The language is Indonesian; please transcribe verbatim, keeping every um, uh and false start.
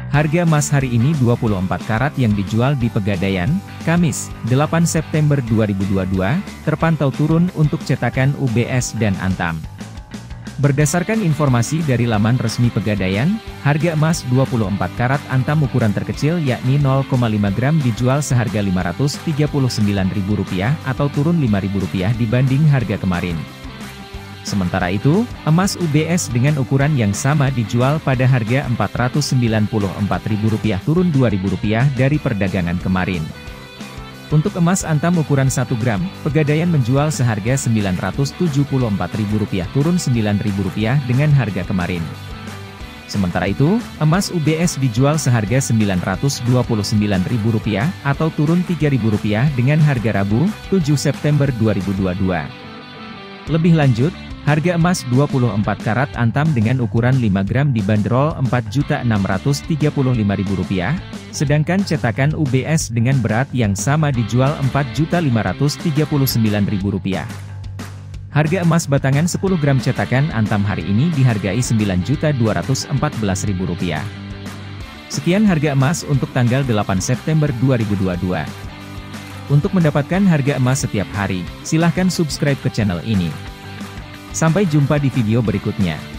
Harga emas hari ini dua puluh empat karat yang dijual di Pegadaian, Kamis, delapan September dua ribu dua puluh dua, terpantau turun untuk cetakan U B S dan Antam. Berdasarkan informasi dari laman resmi Pegadaian, harga emas dua puluh empat karat Antam ukuran terkecil yakni nol koma lima gram dijual seharga lima ratus tiga puluh sembilan ribu rupiah atau turun lima ribu rupiah dibanding harga kemarin. Sementara itu, emas U B S dengan ukuran yang sama dijual pada harga empat ratus sembilan puluh empat ribu rupiah turun dua ribu rupiah dari perdagangan kemarin. Untuk emas Antam ukuran satu gram, Pegadaian menjual seharga sembilan ratus tujuh puluh empat ribu rupiah turun sembilan ribu rupiah dengan harga kemarin. Sementara itu, emas U B S dijual seharga sembilan ratus dua puluh sembilan ribu rupiah atau turun tiga ribu rupiah dengan harga Rabu, tujuh September dua ribu dua puluh dua. Lebih lanjut, harga emas dua puluh empat karat Antam dengan ukuran lima gram dibanderol empat juta enam ratus tiga puluh lima ribu rupiah, sedangkan cetakan U B S dengan berat yang sama dijual empat juta lima ratus tiga puluh sembilan ribu rupiah. Harga emas batangan sepuluh gram cetakan Antam hari ini dihargai sembilan juta dua ratus empat belas ribu rupiah. Sekian harga emas untuk tanggal delapan September dua ribu dua puluh dua. Untuk mendapatkan harga emas setiap hari, silahkan subscribe ke channel ini. Sampai jumpa di video berikutnya.